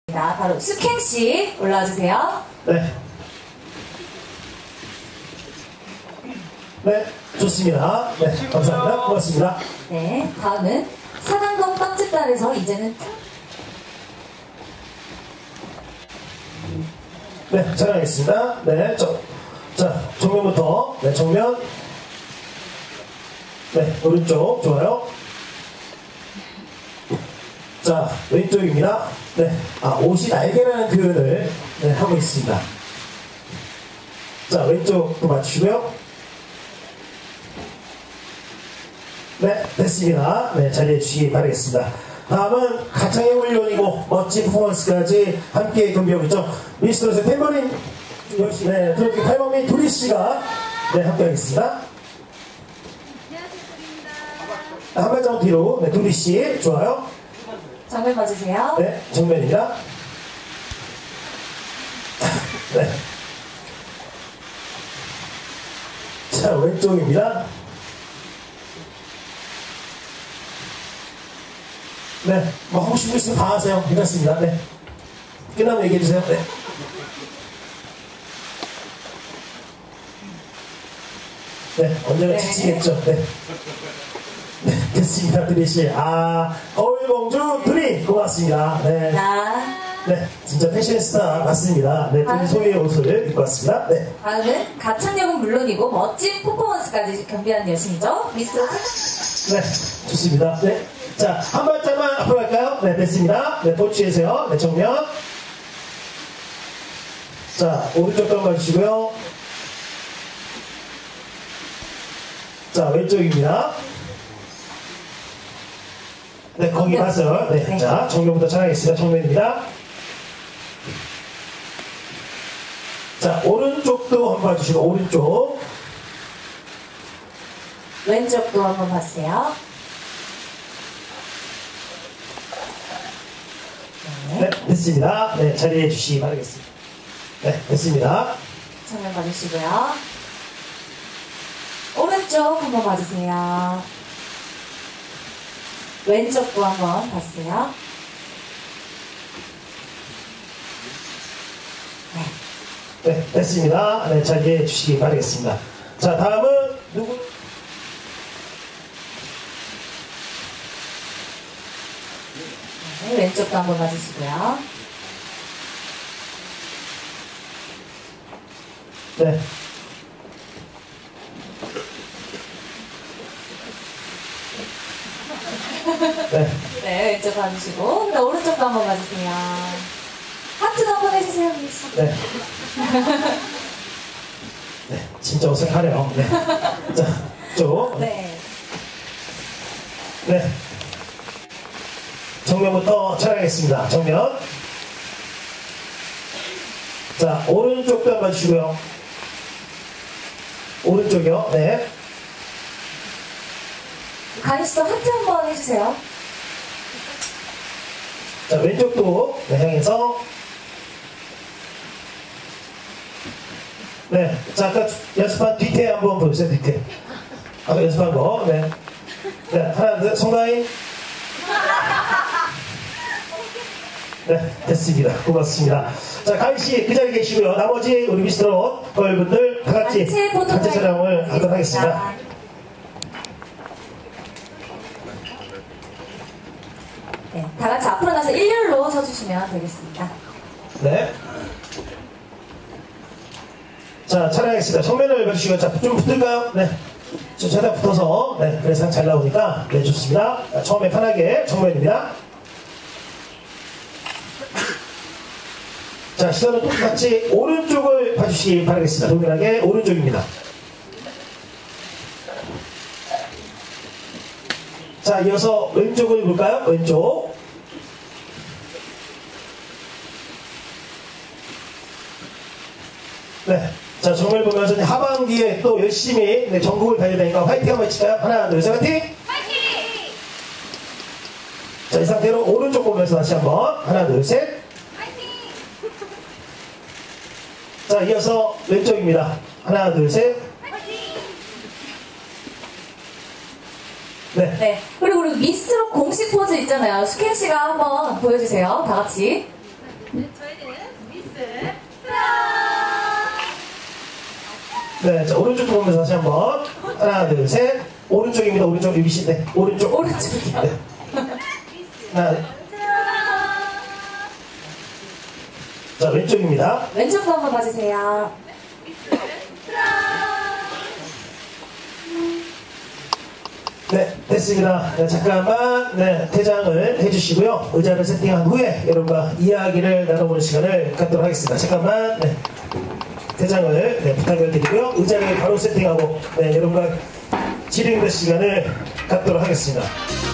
바로 수캥씨 올라와주세요. 네. 네, 좋습니다. 네, 감사합니다. 고맙습니다. 네, 다음은 사당동 빵집단에서 이제는 네, 촬영하겠습니다. 네, 자, 정면부터. 네, 정면. 네, 오른쪽. 좋아요. 자, 왼쪽입니다. 네, 옷이 날개라는 표현을 네, 하고 있습니다. 자, 왼쪽도 맞추시고요. 네, 됐습니다. 네, 자리해 주시기 바라겠습니다. 다음은 가창의 훈련이고 멋진 퍼포먼스까지 함께 준비하고 있죠. 미스터로스의 탬버린, 네, 트로피 팔방미 두리씨가 네, 함께 하겠습니다. 한 발자국 뒤로, 네, 두리씨, 좋아요. 정면 봐주세요. 네, 정면입니다. 네. 자, 왼쪽입니다. 네, 뭐 하고 싶은 거 있으면 다 하세요. 괜찮습니다. 네. 끝나면 얘기해주세요. 네. 네, 언제나 지치겠죠. 네. 네, 됐습니다. 두리씨. 거울공주 두리! 고맙습니다. 네. 네, 진짜 패션스타 맞습니다. 네, 두리 소유의 옷을 입고 왔습니다. 네. 다음은 가창력은 물론이고 멋진 퍼포먼스까지 겸비하는 여신이죠. 미스터. 네, 좋습니다. 네. 자, 한 발짝만 앞으로 갈까요? 네, 됐습니다. 네, 도치해세요. 네, 정면. 자, 오른쪽도 한번 봐주시고요. 자, 왼쪽입니다. 네, 거기 봤어요. 네, 자, 정면부터 촬영하겠습니다. 정면입니다. 자, 오른쪽도 한번 봐주시고, 오른쪽. 왼쪽도 한번 봐주세요. 네, 됐습니다. 네, 자리해 주시기 바라겠습니다. 네, 됐습니다. 정면 봐주시고요. 오른쪽 한번 봐주세요. 왼쪽도 한번 봐주세요. 네, 됐습니다. 네, 자리해 주시기 바라겠습니다. 자, 다음은 누구? 네, 왼쪽도 한번 봐주시고요. 네. 네. 네, 왼쪽 봐주시고, 네, 오른쪽도 한번 봐주세요. 하트도 한번 해주세요, 미스. 네. 네, 진짜 어색하네요. 네. 자, 쭉. 네. 네. 정면부터 촬영하겠습니다. 정면. 자, 오른쪽도 한번 봐주시고요. 오른쪽이요. 네. 가니스도 하트 한번 해주세요. 자, 왼쪽도 네, 향해서. 네. 자, 아까 연습한 뒤태 한번 보여주세요. 뒤태. 아까 연습한 거. 네. 네. 하나, 둘, 송가인. 네, 됐습니다. 고맙습니다. 자, 가인씨 그 자리에 계시고요. 나머지 우리 미스터 걸분들 다 같이 단체 촬영을 하도록 하겠습니다. 네, 다 같이 앞으로 나서 일렬로 서주시면 되겠습니다. 네. 자, 촬영하겠습니다. 정면을 봐주시고, 자, 좀 붙을까요? 네. 최대한 붙어서, 네, 그래서 잘 나오니까, 네, 좋습니다. 자, 처음에 편하게 정면입니다. 자, 시선은 똑같이 오른쪽을 봐주시기 바라겠습니다. 동일하게 오른쪽입니다. 자, 이어서 왼쪽을 볼까요? 왼쪽. 네. 자, 정말 보면서 이제 하반기에 또 열심히 네, 전국을 달려다니까 화이팅 한번 해칠까요? 하나, 둘, 셋, 화이팅! 화이팅! 자, 이 상태로 오른쪽 보면서 다시 한번 하나, 둘, 셋. 자, 이어서 왼쪽입니다. 하나, 둘, 셋. 네. 네. 그리고 우리 미스트롯 공식 포즈 있잖아요. 수켄 씨가 한번 보여주세요. 다 같이. 저희는 미스 네, 자, 오른쪽 보면서 다시 한번. 하나, 둘, 셋. 오른쪽입니다. 오른쪽 유비씨인데. 오른쪽. 오른쪽이요. 네. 하나, 자, 왼쪽입니다. 왼쪽도 한번 봐주세요. 네, 됐습니다. 네, 잠깐만, 네, 퇴장을 해주시고요. 의자를 세팅한 후에 여러분과 이야기를 나눠보는 시간을 갖도록 하겠습니다. 잠깐만, 네, 퇴장을 부탁을 드리고요. 의자를 바로 세팅하고, 네, 여러분과 질의응답 시간을 갖도록 하겠습니다.